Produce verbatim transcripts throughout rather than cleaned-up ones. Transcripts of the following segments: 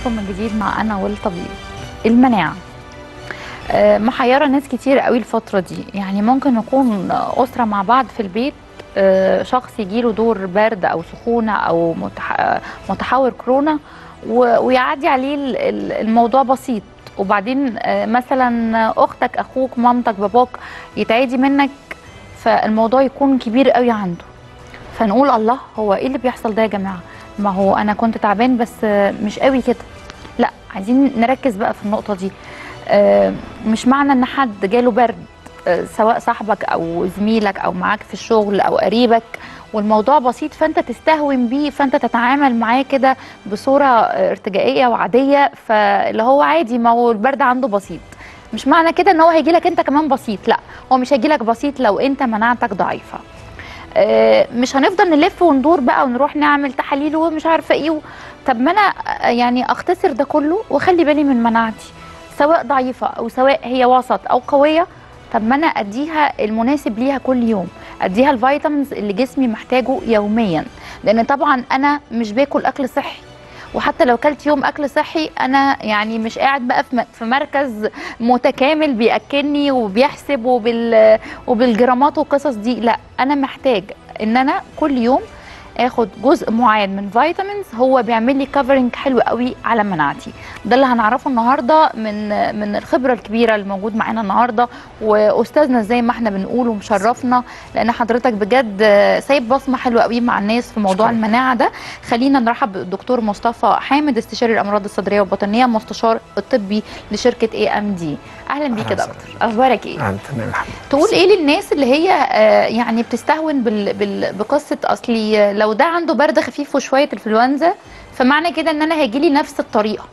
بكم من جديد مع أنا والطبيب. المناعة آه، محيرة ناس كتير قوي الفترة دي. يعني ممكن نكون أسرة مع بعض في البيت، آه، شخص يجيله دور برد أو سخونة أو متح... متحور كورونا ويعدي عليه الموضوع بسيط، وبعدين آه، مثلا أختك أخوك مامتك باباك يتعدي منك فالموضوع يكون كبير قوي عنده، فنقول الله هو ايه اللي بيحصل ده يا جماعه؟ ما هو انا كنت تعبان بس مش قوي كده. لا، عايزين نركز بقى في النقطه دي. مش معنى ان حد جاله برد، سواء صاحبك او زميلك او معاك في الشغل او قريبك، والموضوع بسيط فانت تستهون بيه، فانت تتعامل معاه كده بصوره ارتجائيه وعاديه، فاللي هو عادي ما هو البرد عنده بسيط. مش معنى كده ان هو هيجي لك انت كمان بسيط، لا، هو مش هيجي لك بسيط لو انت مناعتك ضعيفه. مش هنفضل نلف وندور بقى ونروح نعمل تحاليل ومش عارفه ايه. طب ما انا يعني اختصر ده كله واخلي بالي من مناعتي، سواء ضعيفه او سواء هي وسط او قويه. طب ما انا اديها المناسب ليها كل يوم، اديها الفيتامينز اللي جسمي محتاجه يوميا، لان طبعا انا مش باكل اكل صحي. وحتى لو كلت يوم اكل صحي انا يعني مش قاعد بقى في مركز متكامل بياكلني وبيحسب وبال وبالجرامات والقصص دي، لا، انا محتاج ان انا كل يوم اخد جزء معين من فيتامينز هو بيعمل لي كفرنج حلو قوي على مناعتي. ده اللي هنعرفه النهارده من من الخبره الكبيره اللي موجود معانا النهارده، واستاذنا زي ما احنا بنقول ومشرفنا، لان حضرتك بجد سايب بصمه حلوه قوي مع الناس في موضوع شكرا. المناعه ده. خلينا نرحب بالدكتور مصطفى حامد، استشاري الامراض الصدريه والبطنيه، مستشار الطبي لشركه اي ام دي. اهلا بيك يا دكتور، اخبارك ايه؟ اهلا تمام الحمد لله. تقول ايه للناس اللي هي يعني بتستهون بال... بال... بقصه اصلي لو ده عنده برد خفيف وشويه انفلونزا فمعنى كده ان انا هيجي لي نفس الطريقه،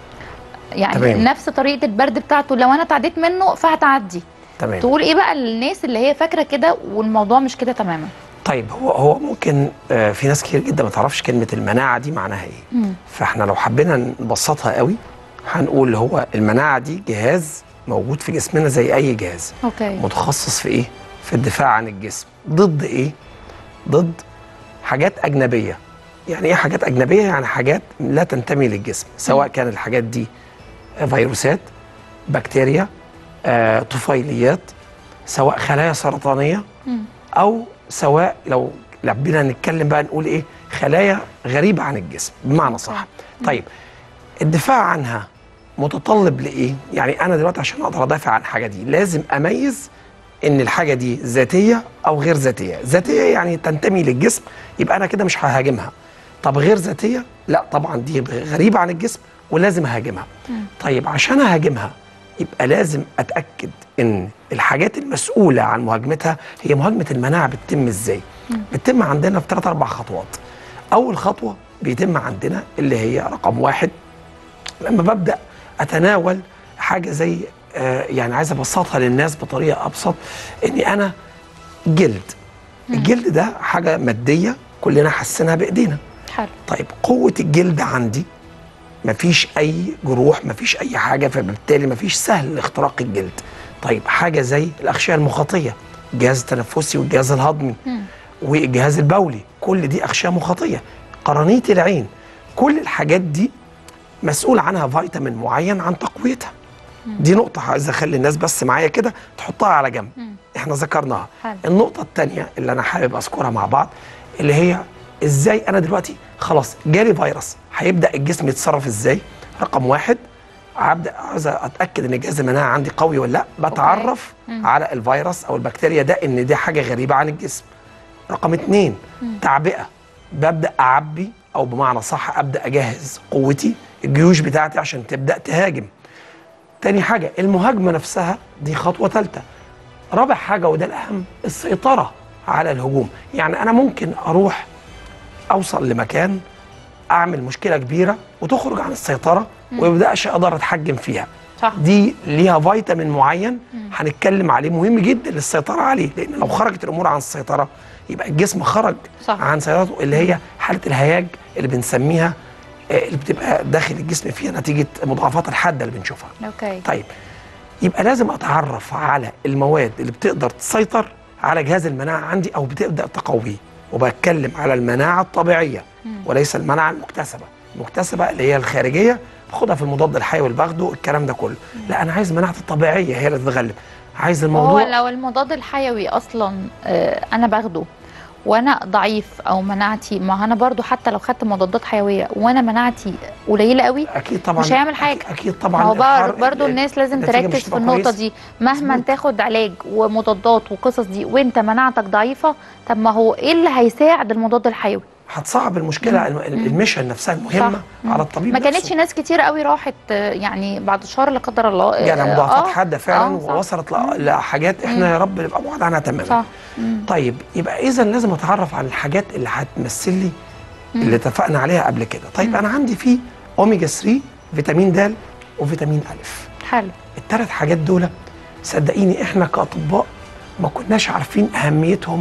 يعني تمام. نفس طريقه البرد بتاعته لو انا تعديت منه فهتعدي. تمام. تقول ايه بقى للناس اللي هي فاكره كده والموضوع مش كده تماما؟ طيب هو هو ممكن آه في ناس كتير جدا ما تعرفش كلمه المناعه دي معناها ايه. مم. فاحنا لو حبينا نبسطها قوي هنقول هو المناعه دي جهاز موجود في جسمنا زي اي جهاز. أوكي. متخصص في ايه؟ في الدفاع عن الجسم ضد ايه؟ ضد حاجات اجنبيه. يعني ايه حاجات اجنبيه؟ يعني حاجات لا تنتمي للجسم، سواء كان الحاجات دي فيروسات، بكتيريا، آه، طفيليات، سواء خلايا سرطانيه، او سواء لو حبينا نتكلم بقى نقول ايه؟ خلايا غريبه عن الجسم بمعنى صح. طيب الدفاع عنها متطلب لايه؟ يعني انا دلوقتي عشان اقدر ادافع عن الحاجه دي لازم اميز ان الحاجه دي ذاتيه او غير ذاتيه. ذاتيه يعني تنتمي للجسم، يبقى انا كده مش ههاجمها. طب غير ذاتيه؟ لا طبعا دي غريبه عن الجسم ولازم اهاجمها. طيب عشان اهاجمها يبقى لازم اتاكد ان الحاجات المسؤوله عن مهاجمتها هي مهاجمه المناعه. بتتم ازاي؟ بتتم عندنا في ثلاث اربع خطوات. اول خطوه بيتم عندنا اللي هي رقم واحد، لما ببدا اتناول حاجه زي آه يعني عايز ابسطها للناس بطريقه ابسط، اني انا جلد. الجلد ده حاجه ماديه كلنا حاسينها بايدينا. حلو. طيب قوه الجلد عندي مفيش اي جروح، مفيش اي حاجه، فبالتالي مفيش سهل اختراق الجلد. طيب حاجه زي الاغشيه المخاطيه، الجهاز التنفسي والجهاز الهضمي م. والجهاز البولي، كل دي اغشيه مخاطيه. قرنيه العين، كل الحاجات دي مسؤول عنها فيتامين معين عن تقويتها. مم. دي نقطة عايز اخلي الناس بس معايا كده تحطها على جنب. مم. احنا ذكرناها. حل. النقطة الثانية اللي انا حابب اذكرها مع بعض اللي هي ازاي انا دلوقتي خلاص جالي فيروس، هيبدأ الجسم يتصرف ازاي؟ رقم واحد، هبدأ عايز اتأكد ان جهاز المناعة عندي قوي ولا لا، بتعرف على الفيروس او البكتيريا ده ان دي حاجة غريبة عن الجسم. رقم اثنين، مم. تعبئة، ببدأ اعبي او بمعنى صح ابدأ اجهز قوتي الجيوش بتاعتي عشان تبدأ تهاجم. تاني حاجة المهاجمة نفسها، دي خطوة ثالثة. رابع حاجة وده الأهم، السيطرة على الهجوم. يعني أنا ممكن أروح أوصل لمكان أعمل مشكلة كبيرة وتخرج عن السيطرة ومبدأش أقدر أتحجم فيها. صح. دي ليها فيتامين معين هنتكلم عليه مهم جدا للسيطرة عليه، لأن لو خرجت الأمور عن السيطرة يبقى الجسم خرج. صح. عن سيطرته، اللي هي حالة الهياج اللي بنسميها، اللي بتبقى داخل الجسم فيها نتيجه مضاعفات الحاده اللي بنشوفها. اوكي. طيب يبقى لازم اتعرف على المواد اللي بتقدر تسيطر على جهاز المناعه عندي او بتبدا تقويه، وبتكلم على المناعه الطبيعيه. مم. وليس المناعه المكتسبه. المكتسبه اللي هي الخارجيه باخدها في المضاد الحيوي اللي باخده الكلام ده كله. لا انا عايز مناعتي الطبيعيه هي اللي تتغلب. عايز الموضوع هو لو المضاد الحيوي اصلا آه انا باخده وانا ضعيف او مناعتي، ما انا برضو حتى لو خدت مضادات حيويه وانا مناعتي قليله قوي اكيد طبعا مش هيعمل حاجه. اكيد طبعا. هو برضو الناس لازم تركز في النقطه كويس. دي مهما مزبوط. تاخد علاج ومضادات وقصص دي وانت مناعتك ضعيفه، طب ما هو ايه اللي هيساعد المضاد الحيوي؟ هتصعب المشكله. مم. الميشن نفسها المهمه صح. على الطبيب ما كانتش ناس كتير قوي راحت يعني بعد الشهر لا قدر الله يعني مضاعفات آه حاده فعلا آه ووصلت لحاجات احنا يا رب نبقى بعاد عنها تماما. صح. طيب يبقى اذا لازم اتعرف على الحاجات اللي هتمثل لي اللي اتفقنا عليها قبل كده. طيب مم. انا عندي فيه اوميجا ثلاثة، فيتامين د وفيتامين الف. حلو. الثلاث حاجات دول صدقيني احنا كاطباء ما كناش عارفين اهميتهم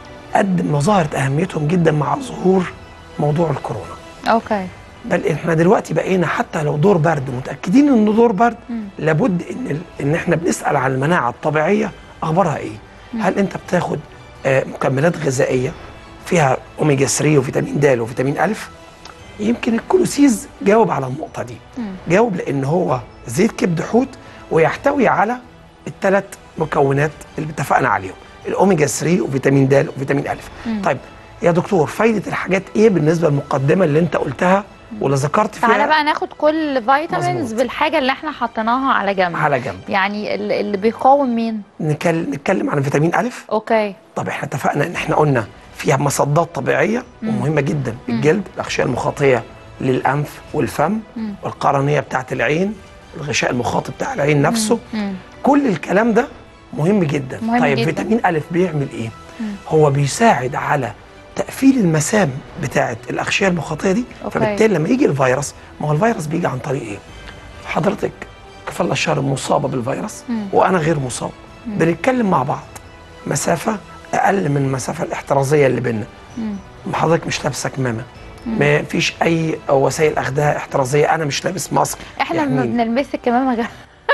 قد ما ظهرت اهميتهم جدا مع ظهور موضوع الكورونا. اوكي. بل احنا دلوقتي بقينا حتى لو دور برد متاكدين انه دور برد مم. لابد ان ان احنا بنسال عن المناعه الطبيعيه اخبارها ايه؟ مم. هل انت بتاخد آه مكملات غذائيه فيها اوميجا ثلاثة وفيتامين د وفيتامين الف؟ يمكن الكولوسيز جاوب على النقطه دي. مم. جاوب لان هو زيت كبد حوت ويحتوي على الثلاث مكونات اللي اتفقنا عليهم، الاوميجا ثلاثة وفيتامين د وفيتامين الف. مم. طيب يا دكتور فايده الحاجات ايه بالنسبه للمقدمه اللي انت قلتها ولا ذكرت فيها؟ تعالى بقى ناخد كل فيتامينز بالحاجه اللي احنا حطيناها على جنب. على جنب. يعني اللي بيقاوم مين؟ نتكلم نتكلم عن فيتامين الف. اوكي. طب احنا اتفقنا ان احنا قلنا فيها مصدات طبيعيه مم. ومهمه جدا، مم. الجلد، الاغشيه المخاطيه للانف والفم، مم. والقرنيه بتاعه العين، الغشاء المخاطي بتاع العين نفسه. مم. كل الكلام ده مهم جدا. مهم طيب جداً. فيتامين الف بيعمل ايه؟ مم. هو بيساعد على تقفيل المسام بتاعه الاغشيه المخاطيه دي. أوكي. فبالتالي لما يجي الفيروس، ما هو الفيروس بيجي عن طريق ايه؟ حضرتك كفالة الشر مصابه بالفيروس مم. وانا غير مصاب، مم. بنتكلم مع بعض مسافه اقل من المسافه الاحترازيه اللي بيننا. حضرتك مش لابسه كمامه، ما فيش اي وسائل اخذها احترازيه، انا مش لابس ماسك. احنا ما بنلبس الكمامه غير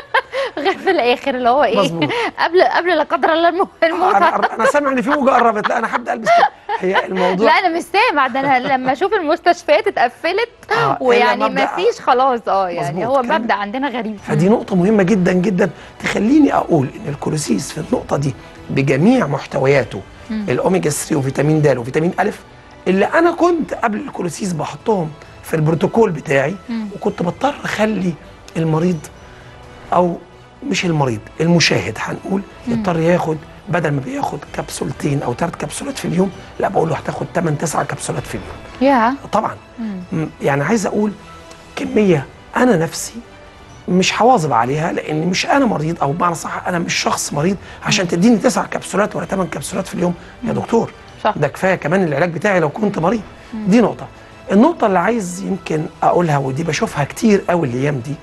غير في الاخر اللي هو ايه؟ مظبوط. قبل قبل لا قدر الله الموت. انا انا سامع ان في موجه قربت، لا انا هبدا البس كده. هي الموضوع لا انا مش سامع ده، انا لما اشوف المستشفيات اتقفلت آه ويعني ما فيش خلاص اه يعني هو مبدا عندنا غريب. فدي نقطه مهمه جدا جدا تخليني اقول ان الكولوسيس في النقطه دي بجميع محتوياته الاوميجا ثلاثة وفيتامين د وفيتامين الف اللي انا كنت قبل الكولوسيس بحطهم في البروتوكول بتاعي، مم. وكنت بضطر اخلي المريض او مش المريض المشاهد هنقول يضطر ياخد بدل ما بياخد كبسولتين او ثلاث كبسولات في اليوم، لا بقول له هتاخد ثمانية تسعة كبسولات في اليوم. يا yeah. طبعا. مم. يعني عايز اقول كميه انا نفسي مش هواظب عليها لان مش انا مريض، او بمعنى صح انا مش شخص مريض عشان تديني تسع كبسولات ولا ثمان كبسولات في اليوم. مم. يا دكتور صح. ده كفايه كمان العلاج بتاعي لو كنت مريض. مم. دي نقطه. النقطه اللي عايز يمكن اقولها ودي بشوفها كتير قوي الايام دي،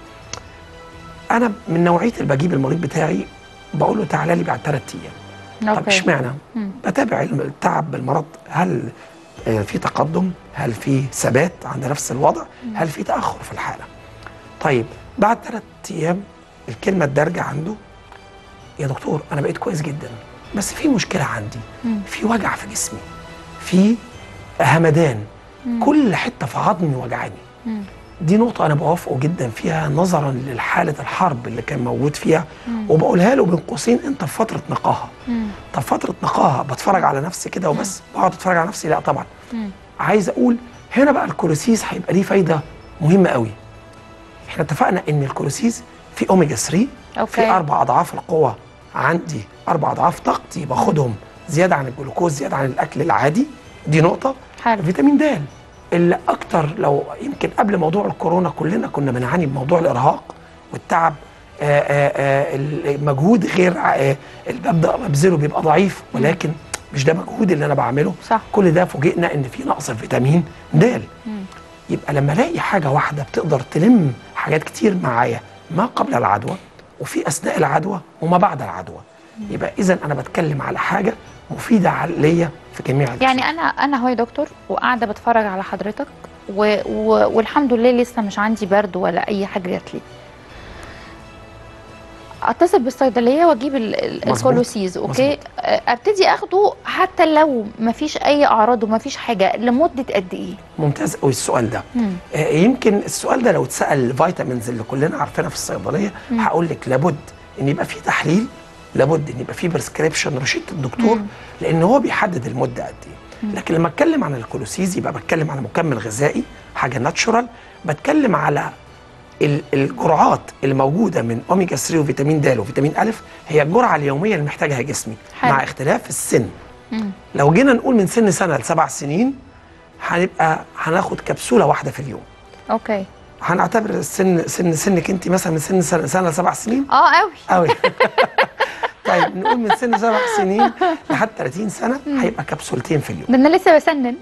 انا من نوعيه اللي بجيب المريض بتاعي بقول له تعالى لي بعد ثلاث ايام. طب اشمعنى؟ بتابع التعب بالمرض، هل في تقدم؟ هل في ثبات عند نفس الوضع؟ مم. هل في تاخر في الحاله؟ طيب بعد ثلاث ايام الكلمه الدارجه عنده يا دكتور انا بقيت كويس جدا بس في مشكله عندي، مم. في وجع في جسمي، في همدان، مم. كل حته في عظمي وجعاني. مم. دي نقطة أنا بوافقه جدا فيها نظرا لحالة الحرب اللي كان موجود فيها. مم. وبقولها له بين قوسين أنت في فترة نقاهة. مم. طب فترة نقاهة بتفرج على نفسي كده وبس؟ بقعد أتفرج على نفسي؟ لا طبعا. مم. عايز أقول هنا بقى الكولوسيس هيبقى ليه فايدة مهمة قوي. إحنا اتفقنا إن الكولوسيس في أوميجا ثلاثة. أوكي. في أربع أضعاف القوة عندي، أربع أضعاف طاقتي باخدهم زيادة عن الجلوكوز، زيادة عن الأكل العادي. دي نقطة. حلو. فيتامين د اللي اكتر لو يمكن قبل موضوع الكورونا كلنا كنا بنعاني بموضوع الارهاق والتعب، آآ آآ المجهود غير اللي ببدا ببذله بيبقى ضعيف، ولكن مش ده مجهود اللي انا بعمله. صح. كل ده فوجئنا ان في نقص في فيتامين د. يبقى لما الاقي حاجه واحده بتقدر تلم حاجات كتير معايا ما قبل العدوى وفي اثناء العدوى وما بعد العدوى، يبقى اذا انا بتكلم على حاجه مفيده ليا في جميع الجسم. يعني انا انا هو يا دكتور وقاعده بتفرج على حضرتك و... و... والحمد لله لسه مش عندي برد ولا اي حاجه جات لي. اتصل بالصيدليه واجيب ال- ال- مظبوط. الكولوسيز، اوكي. مظبوط. آه، ابتدي اخده حتى لو ما فيش اي اعراض وما فيش حاجه لمده قد ايه؟ ممتاز قوي السؤال ده. مم. آه، يمكن السؤال ده لو اتسال الفيتامينز اللي كلنا عارفينها في الصيدليه هقول لك لابد ان يبقى في تحليل، لابد ان يبقى في بريسكريبشن رشيد الدكتور، مم. لان هو بيحدد المده قد ايه. لكن لما اتكلم عن الكولوسيز يبقى بتكلم على مكمل غذائي، حاجه ناتشورال، بتكلم على ال- الجرعات اللي موجوده من اوميجا ثلاثة وفيتامين د وفيتامين ا، هي الجرعه اليوميه اللي محتاجها جسمي. حلو. مع اختلاف السن. مم. لو جينا نقول من سن سنه لسبع سنين هنبقى هناخد كبسوله واحده في اليوم. اوكي. هنعتبر السن سن سنك انت مثلا من سن سنه, سنة لسبع سنين اه قوي قوي. طيب نقول من سن سبع سنين لحد ثلاثين سنه هيبقى كبسولتين في اليوم. ده انا لسه بسنن.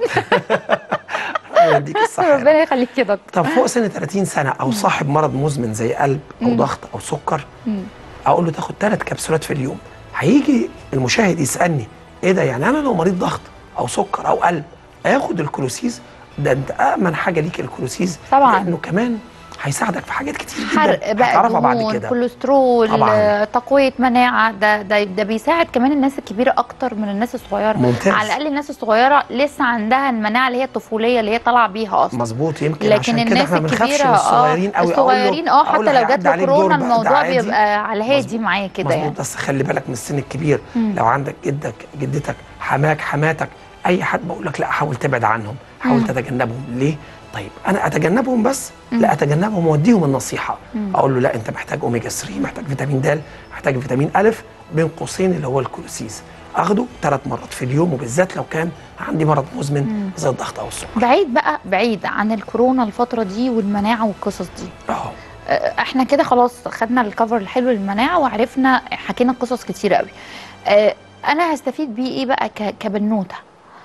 ربنا يديك الصحه. ربنا يخليك يا دكتور. طب فوق سن ثلاثين سنه او صاحب مرض مزمن زي قلب او ضغط او سكر، اقول له تاخد ثلاث كبسولات في اليوم. هيجي المشاهد يسالني ايه ده، يعني انا لو مريض ضغط او سكر او قلب اخد الكولوسيز؟ ده انت امن حاجه ليك الكولوسيز، طبعا. لانه كمان هيساعدك في حاجات كتير جدا حرق بقى، هتعرفها بعد دهون، كده. كوليسترول، طبعاً. آه، تقويه مناعه. ده ده ده بيساعد كمان الناس الكبيره اكتر من الناس الصغيره. ممتاز. على الاقل الناس الصغيره لسه عندها المناعه اللي هي الطفوليه اللي هي طالعه بيها اصلا. مظبوط. يمكن لكن عشان كده الناس احنا ما بنخافش الكبيره من الصغيرين قوي. الصغيرين اه حتى لو جات له كورونا الموضوع عادي. بيبقى على هادي مظبوط. معاه كده مظبوط. يعني. بس خلي بالك من السن الكبير. مم. لو عندك جدك جدتك حماك حماتك اي حد بقول لك لا حاول تبعد عنهم، حاول مم. تتجنبهم. ليه؟ طيب انا اتجنبهم بس؟ لا اتجنبهم واديهم النصيحه. مم. اقول له لا انت محتاج اوميجا ثلاثة، محتاج فيتامين د، محتاج فيتامين ا بين قوسين اللي هو الكولوسيز، اخده ثلاث مرات في اليوم، وبالذات لو كان عندي مرض مزمن زي الضغط او السكر. بعيد بقى، بعيد عن الكورونا الفتره دي والمناعه والقصص دي. اه آه، احنا كده خلاص خدنا الكفر الحلو للمناعه وعرفنا، حكينا قصص كتير قوي. آه، انا هستفيد بيه ايه بقى ك- كبنوته؟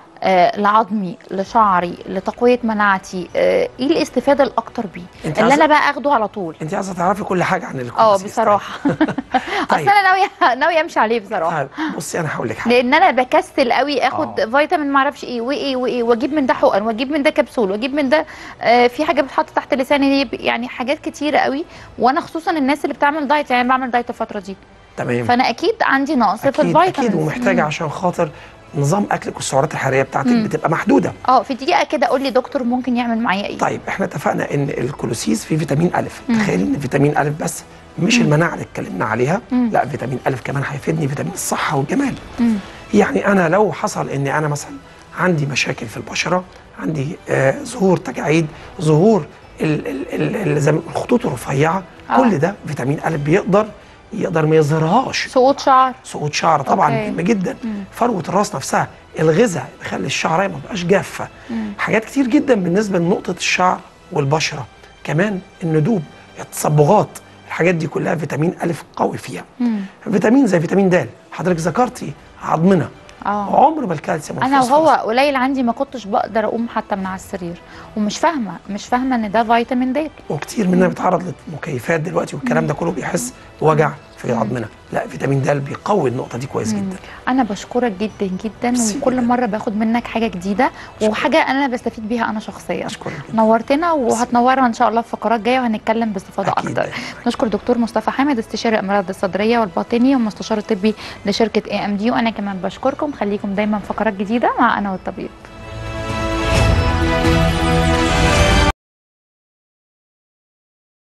آه، لعظمي، لشعري، لتقويه مناعتي. آه، ايه الاستفاده الاكتر بيه انت اللي عايزة- انا بقى اخده على طول؟ انت عايزه تعرفي كل حاجه عن اه الكولوسيز. بصراحه. اصل طيب. انا ناويه ناويه امشي عليه بصراحه. طيب بصي انا هقول لك حاجه. لان انا بكسل قوي اخد آه. فيتامين ما اعرفش ايه وايه وايه، واجيب من ده حقن، واجيب من ده كبسول، واجيب من ده آه في حاجه بتحط تحت لساني دي، يعني حاجات كتيره قوي. وانا خصوصا الناس اللي بتعمل دايت، يعني بعمل دايت الفتره دي، تمام. فانا اكيد عندي نقص في اكيد الفيتامينز. اكيد ومحتاجه مم. عشان خاطر نظام اكلك والسعرات الحراريه بتاعتك مم. بتبقى محدوده. اه في دقيقه كده قول لي دكتور ممكن يعمل معايا ايه؟ طيب احنا اتفقنا ان الكولوسيز فيه فيتامين ا. مم. تخيلي ان فيتامين ا بس مش مم. المناعه اللي اتكلمنا عليها، مم. لا فيتامين ا كمان هيفيدني فيتامين الصحه والجمال. مم. يعني انا لو حصل ان انا مثلا عندي مشاكل في البشره، عندي آه ظهور تجاعيد، ظهور ال- ال- ال- ال- زي ما- الخطوط الرفيعه، آه. كل ده فيتامين ا بيقدر يقدر ما يظهرهاش. سقوط شعر. سقوط شعر طبعا أوكي. مهم جدا. مم. فروه الراس نفسها، الغذاء بيخلي الشعرايه ما تبقاش جافه. مم. حاجات كتير جدا بالنسبه لنقطه الشعر والبشره. كمان الندوب، التصبغات، الحاجات دي كلها فيتامين ا قوي فيها. مم. فيتامين زي فيتامين د، حضرتك ذكرتي عظمنا. اه عمر ما الكالسيوم انا والفوسفورس. وهو قليل عندي ما كنتش بقدر اقوم حتى من على السرير، ومش فاهمه مش فاهمه ان ده فيتامين د. وكتير مننا بيتعرض للمكيفات دلوقتي والكلام ده كله بيحس بوجع في عظمنا. لا فيتامين د بيقوي النقطه دي كويس جدا. انا بشكرك جدا جدا، ميرسي وكل جداً. مره باخد منك حاجه جديده وحاجه انا بستفيد بيها انا شخصيا. اشكرك جدا. نورتنا وهتنورنا ان شاء الله في فقرات جايه وهنتكلم باستفاضه أكيد. اكتر. نشكر دكتور مصطفى حامد، استشاري الامراض الصدريه والباطنيه والمستشار الطبي لشركه اي ام دي. وانا كمان بشكركم، خليكم دايما فقرات جديده مع انا والطبيب.